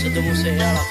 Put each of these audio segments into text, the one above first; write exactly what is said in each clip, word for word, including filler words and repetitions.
ਸਿੱਧੂ ਮੂਸੇਵਾਲਾ।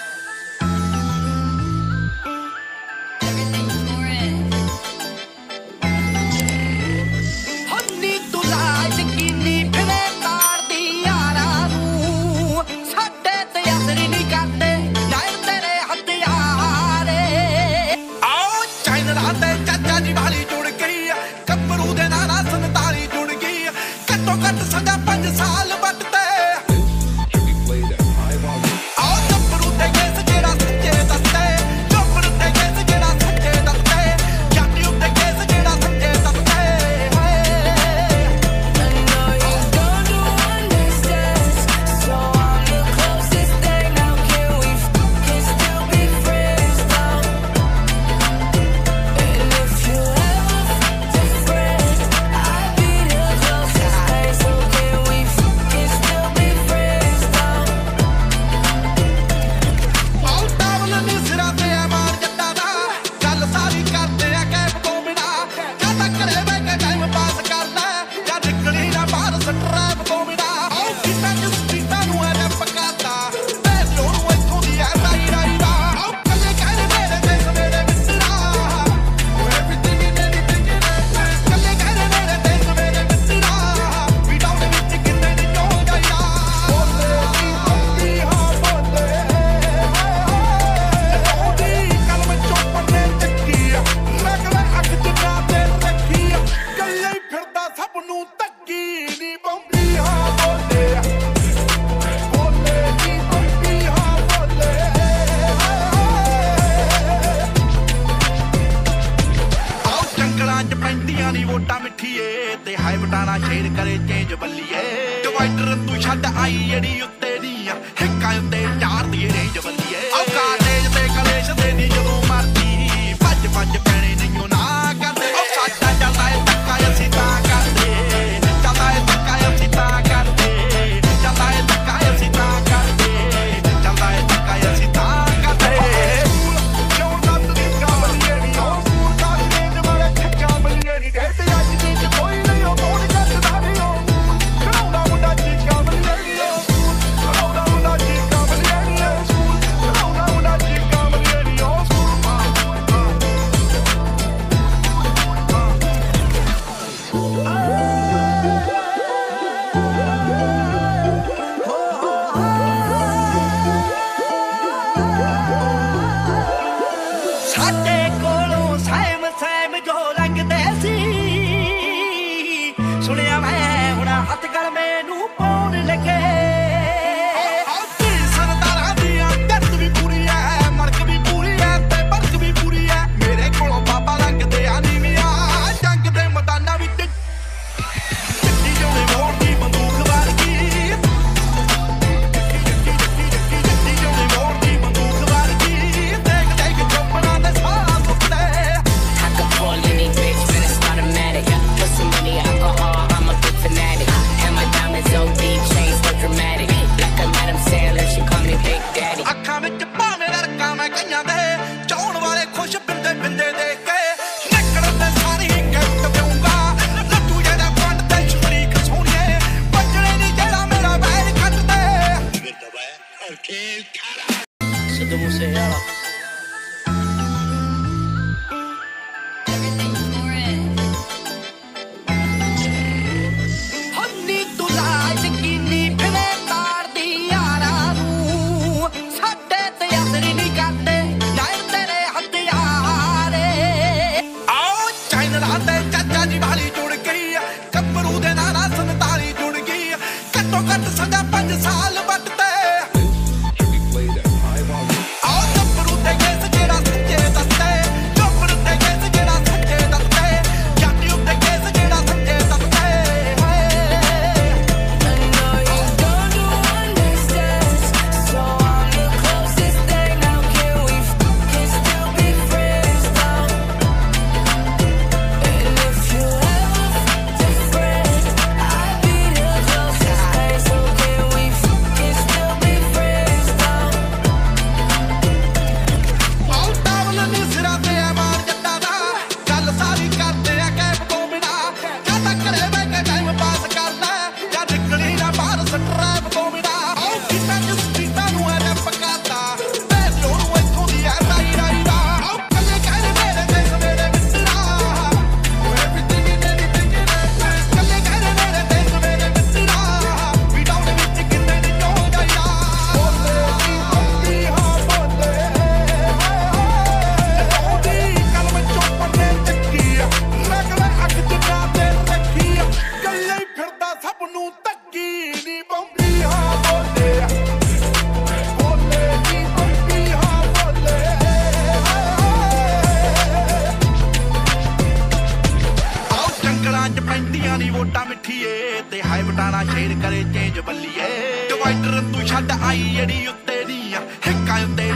ਵੋਟਾਂ ਮਿੱਠੀਏ ਤੇ ਹਾਈ ਬਟਾਣਾ ਸ਼ੇਰ ਕਰੇ ਚੇਂਜ ਬੱਲੀਏ ਡਿਵਾਈਡਰ ਤੂੰ ਛੱਡ ਆਈ ਜਿਹੜੀ ਉੱਤੇ ਦੀਆਂ ਹਿੱਕਾਂ ਉੱਤੇ ਚਾਰ ਦੀ ਰੇਂਜ ਬੱਲੀਏ ਆਹ ਕਾਟੇਜ ਤੇ ਕਲੇਸ਼ ਦੇ ਦੀ ਜਦੋਂ ਮਰਦੀ ਭੱਜ ਭੱਜ ਪੈਣੇ ਨਹੀਂਓ ਨਾ ਕਰਦੇ ਉਹ ਸਾਡਾ ਚੱਲਦਾ ਏ ਧੱਕਾ ਅਸੀਂ ਤਾਂ ਕਰਦੇ ਚੱਲਦਾ ਏ ਧੱਕਾ ਅਸੀਂ ਤਾਂ ਕਰਦੇ ਚੱਲਦਾ ਏ ਧੱਕਾ ਅਸੀਂ ਤਾਂ ਕਰਦੇ ਚੱਲਦਾ ਏ ਧੱਕਾ ਅਸੀਂ ਤਾਂ ਕਰਦੇ ਸੁਣਿਆ ਮੈਂ ਹੁਣ ਹੱਥ ਗਲ ਮੈਨੂੰ ਪਾਉਣ ਲੱਗੇ ਸਰਦਾਰਾਂ ਦੀਆਂ ਜੱਟ ਵੀ ਪੂਰੀ ਐ ਮੜਕ ਵੀ ਪੂਰੀ ਐ ਤੇ ਬਰਕ ਵੀ ਪੂਰੀ ਐ ਮੇਰੇ ਕੋਲੋਂ ਬਾਬਾ ਲੰਘਦੇ ਆ ਨੀਵੀਆਂ ਜੰਗ ਦੇ ਮੈਦਾਨਾਂ ਵਿੱਚ ਚਿੱਟੀ ਜੋੜੇ ਮੋੜ ਦੀ ਬੰਦੂਕ ਵਰਗੀ ਚਿੱਟੀ ਜੋੜੇ ਮੋੜ ਦੀ ਬੰਦੂਕ ਵਰਗੀ ਦੇਖ ਦੇਖ ਚੁੱਪਣਾ ਦੇ ਸਾਹ ਸੁੱਤੇ I could call any bitch, man, it's automatic. Put some money, alcohol, I'm a big fanatic. And my diamonds O D, chains so dramatic. Like a Madam Sandler, she call me Big Daddy. ਅੱਖਾਂ ਵਿੱਚ ਭਾਵੇਂ ਰੜਕਾਂ ਮੈਂ ਕਈਆਂ ਦੇ ਚਾਉਣ ਵਾਲੇ ਖੁਸ਼ ਬਿੰਦੇ ਬਿੰਦੇ ਦੇਖ ਕੇ ਨਿਕਲਣ ਦੇ ਸਾਰੀ ਗਿਫਟ ਦੇਊਂਗਾ ਲੱਡੂ ਜਿਹੜਾ ਪੰਡ ਤੇ ਸ਼ਰੀਕ ਸੋਹਣੀਏ ਬੱਜਣੇ ਨਹੀਂ ਜਿਹੜਾ ਮੇਰਾ ਵੈਰ ਕੱਟਦੇ ਸਿੱਧੂ ਮੂਸੇਵਾਲਾ। ਘੱਟ ਸਦਾ ਪੰਜ ਸਾਲ ਵੱਟ ਤੇ ਆਹ ਗੱਭਰੂ ਵਟ ਆਈ ਜਿਹੜੀ ਉੱਤੇ ਦੀਆਂ ਹਿੱਕਾਂ ਉੱਤੇ